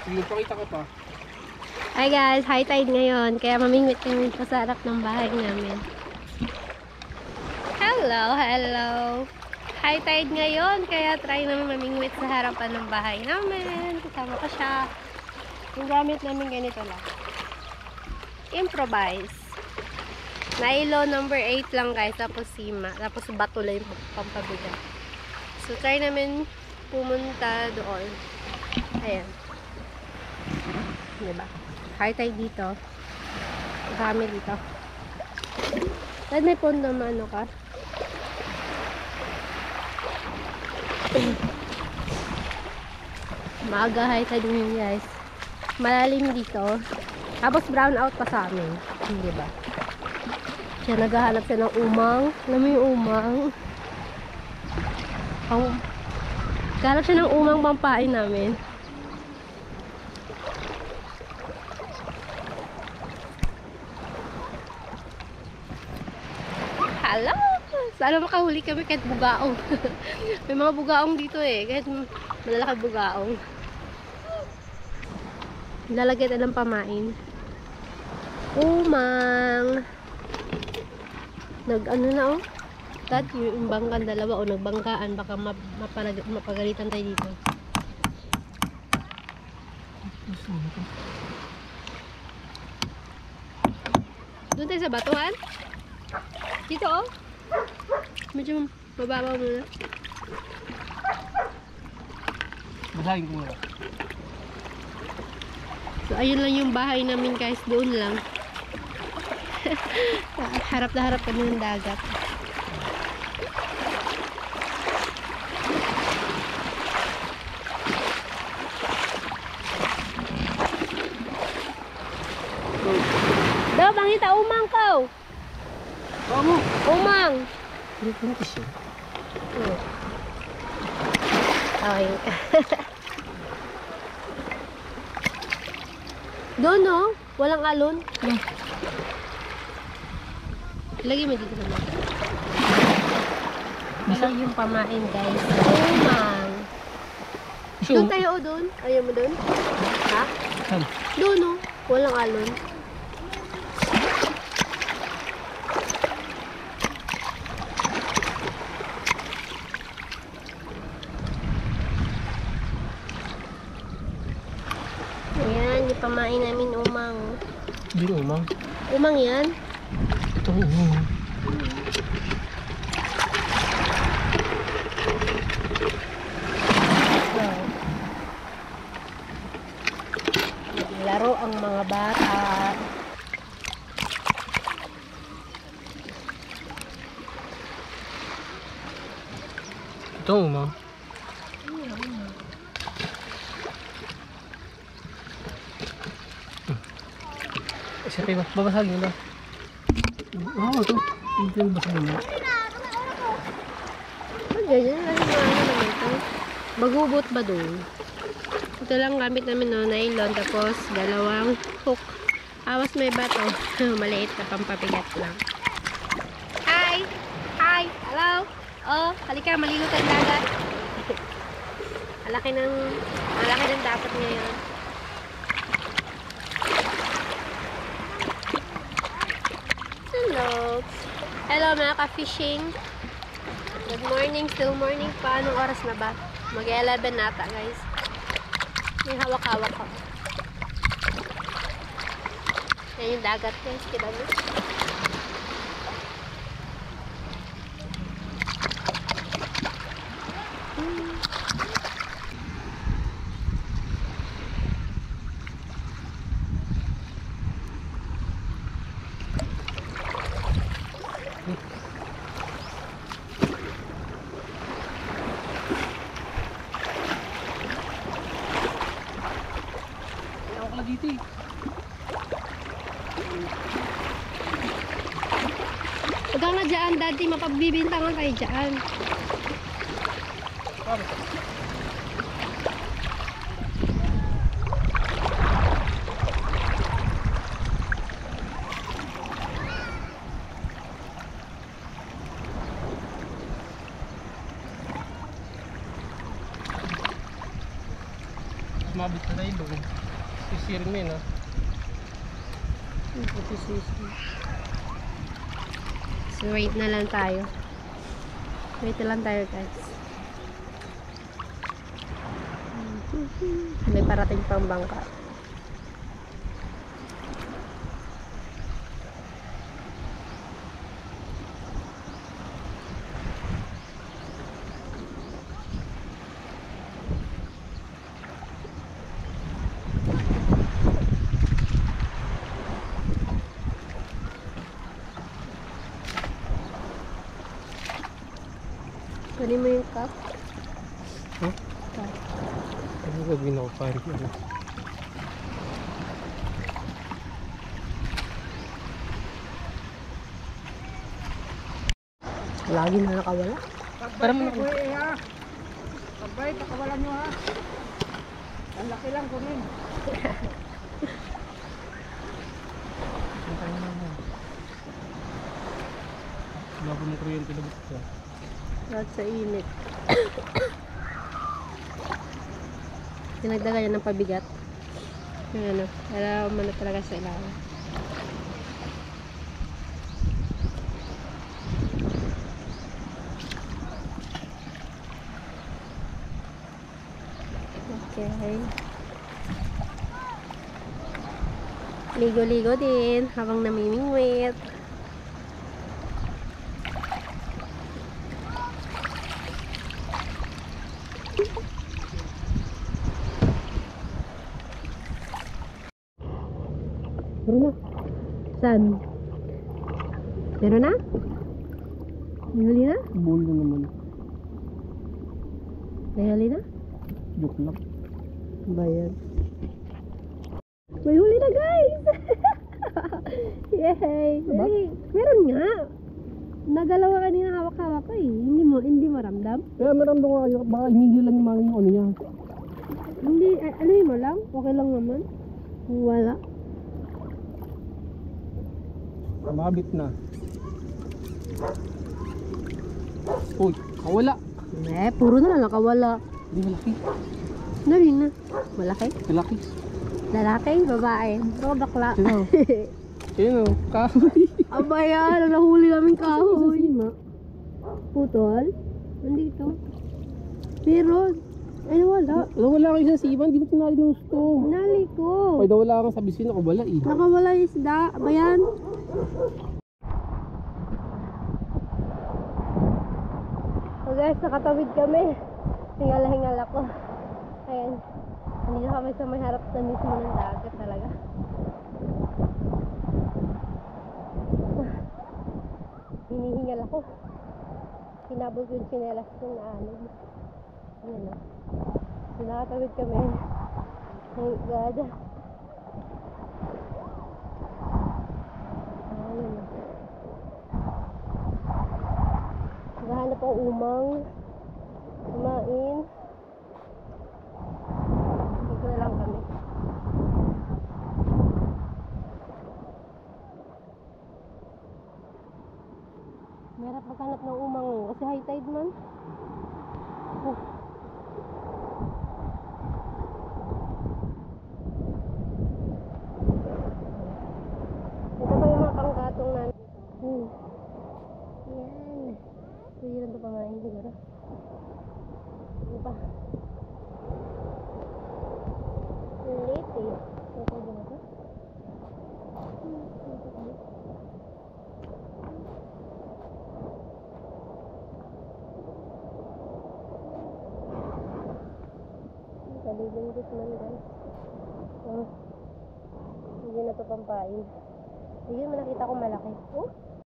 Sige, pakita ko pa. Hi guys, high tide ngayon. Kaya mamingwit kami sa harap ng bahay namin. Hello, hello. High tide ngayon. Kaya try namin mamingwit sa harapan ng bahay namin. Kasama ko siya. Yung gamit namin ganito lang. Improvise. Nylon number 8 lang guys. Tapos sima. Tapos bato lang yung pampabigat. So try namin pumunta doon. Ayan. Diba? High tide dito. Kami dito. Dahil may pondo ano ka? Maaga high tide yun guys. Malalim dito. Tapos brown out pa sa amin. Diba? Siya naghahanap siya ng umang. Alam mo yung umang? Naghahanap siya ng umang pampain namin. Hello! Sana makahuli kami kahit bugaong. May mga bugaong dito eh. Kahit malalaki bugaong. Lalagyan na ng pamain. Umang! Nag-ano na oh. Dad, yung bangkan dalawa o nagbangkaan. Baka mapagalitan tayo dito. Doon tayo sa batuhan? Dito oh. Medyo mababaw muna. Basagin ko muna. So ayun lang yung bahay namin guys. Doon lang. Harap na harap kami ng dagat. Daw, bangita umang kaw. Vamos! Umang. Hindi ko natin siya. Okay. Doon no? Walang alon? Lagi mo dito naman. Masang yung pamain guys. Umang. Doon tayo o doon? Ayaw mo doon? Ha? Saan? Doon no? Walang alon. Ayan, yung pamain namin umang. Hindi ko umang. Umang yan? Ito ang umang. Laro ang mga bata. Ito ang umang. Siyempre ba? Babasagin ba? Oo, ito. Ito yung basagin mo. Ganyan lang yung ano naman ito. Bagubot ba doon? Ito lang gamit namin no, nylon. Tapos dalawang hook. Awas may bato. Maliit na pampabigat lang. Hi! Hi! Hello! Oh, halika, malilo tayong dagat. Malaki ng dapat ngayon. Hello! Hello mga ka-fishing. Good morning, still morning pa. Anong oras na ba? Mag-11 nata guys. May hawak-hawak ako. Yan yung dagat guys. Kita mo? Dito eh. Huwag nga dyan, dati mapabibintangan tayo dyan. Mabit na ilog. Sisir mo yun, ha? So wait na lang tayo. Wait na lang tayo guys. May parating pang bangka. Kunin mo yung cup. Huh? Cup. Ano gagawin ako pa rin? Lagi na nakawala. Para mo na. Pagbay, pakawalan nyo ha. Ang laki lang kunin. Wala ko ng kuryente na basta. Lahat sa init. Tinagdagan yan ng pabigat. Yung ano, para umano talaga sa ilalim. Okay. Ligo-ligo din habang namimingwit. Meron na. Saan? Meron na? Nahuli na? Bull na naman. Nahuli na? Joke lang. Bayan. May huli na guys! Yay! Diba? Ay, meron nga. Nagalaw ka kanina hawak-hawak ko eh. Hindi maramdam. Kaya maramdaman ko kayo, baka hinihil lang yung mga yung ano niya. Hindi, aluhin mo lang. Okay lang naman. Wala. Mabit na. Uy, kawala. Puro na lang nakawala. Hindi malaki. Nari na. Malaki? Malaki. Lalaki? Babae? Baka bakla. Sino? Sino? Kahoy. Aba yan, nahuli namin kahoy. Putol? Nandito. Meron. Ay, wala. Wala kayo sa siban, di mo tinali ng gusto. Nali ko. Kaya daw wala kang sabi sino, nakawala eh. Nakawala yung isda. Aba yan. So guys, nakatawid kami. Hingal-hingal ako. Ayan. Hindi na kami sa may harap na mismo ng dagat talaga. Hinihingal ako. Kinabog yung sinelas ko na alog. Ayan o. So nakatawid kami. Thank God. Ayan o. Naghahanap ang umang. Kumain. Dito na lang kami. Merap maghanap ng umang kasi high tide man. Oh. Ito pa yung mga panggatong namin. Yan. Pwede lang ito pamain siguro. Ano pa? Late eh. Ito ba na ito? Kalibindot man guys. Oh. Hindi na ito pampain. Hindi mo nakita ko malaki. Oh?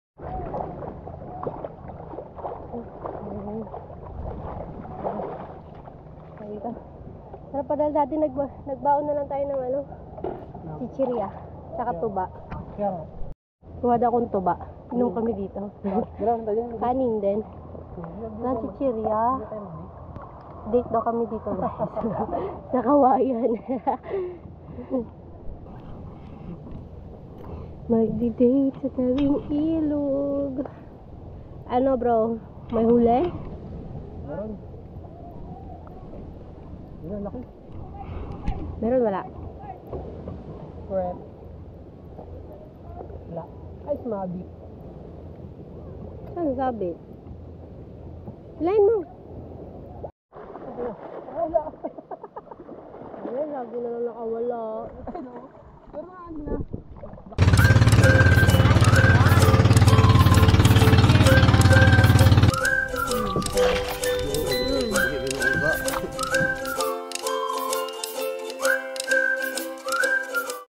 Dito. Pero padahal dati nagbaon na lang tayo ng ano, chichirya, tsaka tuba. Kaya Tuwad akong tuba. Inom kami dito. Grabe tayo. Kanin din. Na chichirya. Date daw kami dito guys. Sa Kawayan. Magdi-date sa tabing ilog. Ano bro? May huli? Meron. Yan, laki. Meron wala? Correct. Wala. Ay, smabi. Saan sabi? Line mo. Wala. Ay, lagi na lang nakawala. Ano? Pero ano na?